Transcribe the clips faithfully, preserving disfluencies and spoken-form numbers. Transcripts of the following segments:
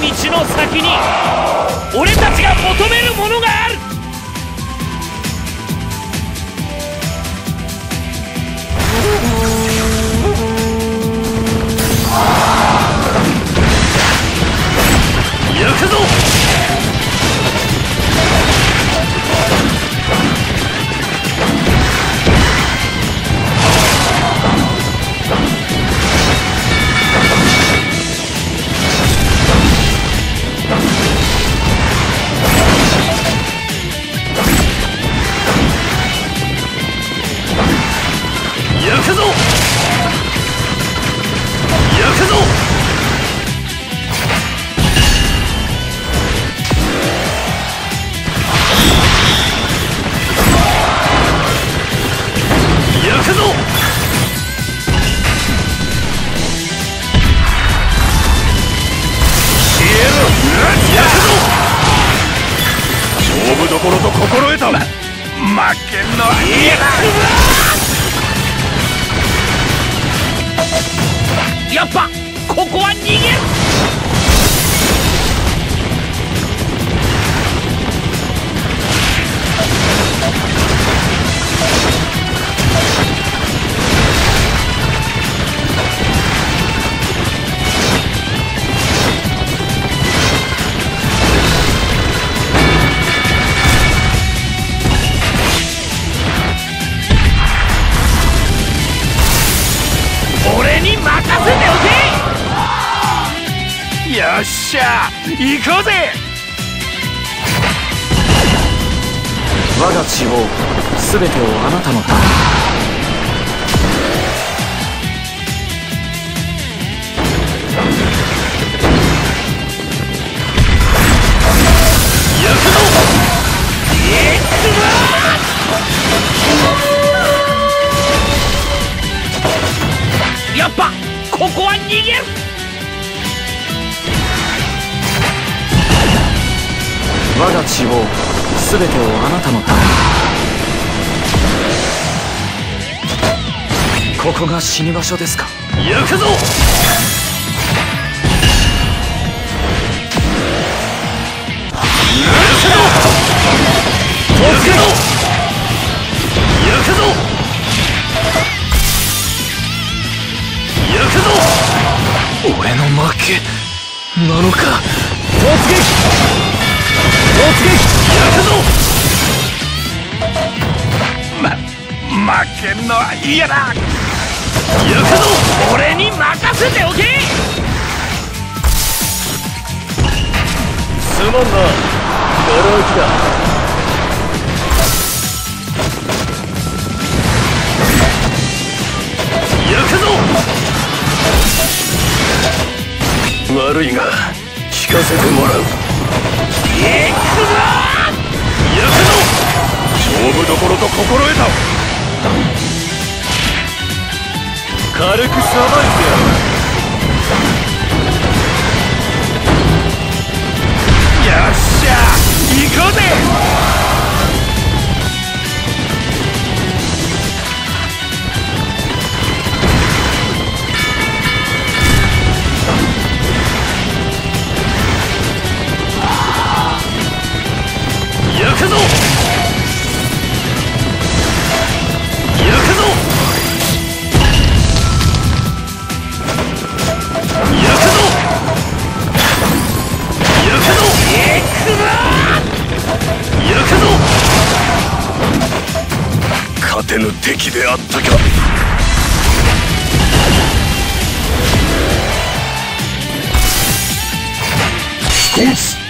道の先に俺たちが求めるものがある。行くぞ。行くぞ。行くぞ。行くぞ。消えろ。行くぞ。勝負どころと心得た。ま、負けんのは嫌だ。やっぱここは逃げる。俺に任せておけ。よっしゃ行こうぜ。 我が血を全てをあなたのため。 行くぞ。行くぞ。やっぱここは逃げる。 我が血を全てをあなたのため。ここが死に場所ですか。 行くぞ。行くぞ。行くぞ。行くぞ。行くぞ。 俺の負けなのか。 突撃。突撃。行くぞ。ま、負けんのは嫌だ。行くぞ。俺に任せておけ。すまんな、ガラ空きだ。行くぞ。悪いが聞かせてもらう。行くぞ。行くぞ。勝負どころと心得た。軽くさばいてやる。よっしゃ行こうぜ。行くぞ。行くぞ。行くぞ。行くぞ。行くぞ。行くぞ。勝てぬ敵であったか。こいつ。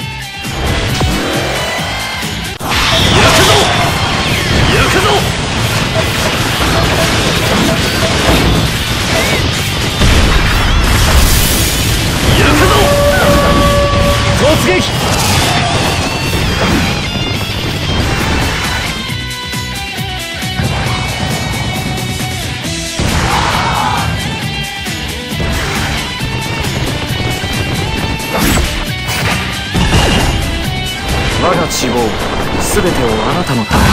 行くぞ。行くぞ。行くぞ。突撃。 我が血を全てをあなたのため。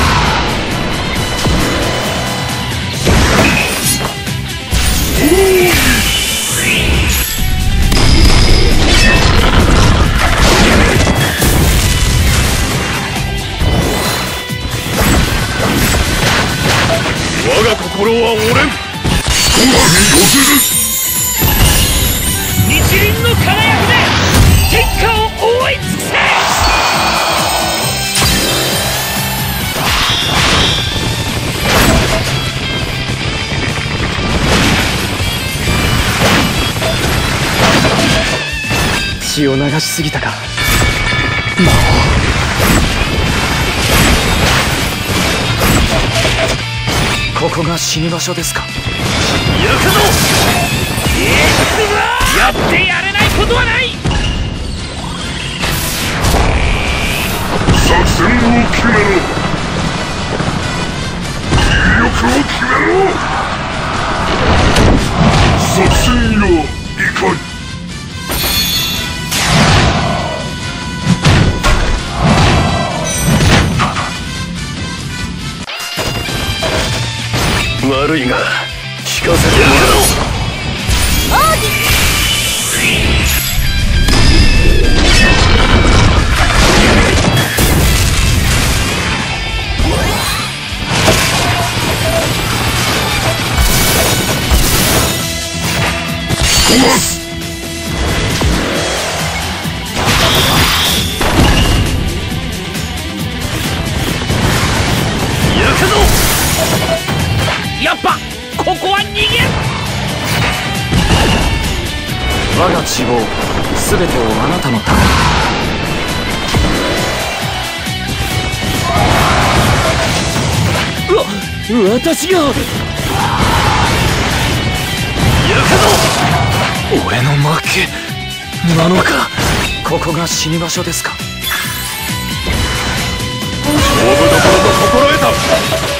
血を流しすぎたか。ここが死に場所ですか。 行くぞ。やってやれないことはない。 作戦を決めろ。威力を決めろ。作戦よいかに。 悪いが聞かせてもらおう。 王子壊す。 行くぞ。やっぱここは逃げる。 我が希望全てをあなたのために。うわ、私が。行くぞ。 俺の負けなのか。ここが死に場所ですか。 勝負どころと心得た。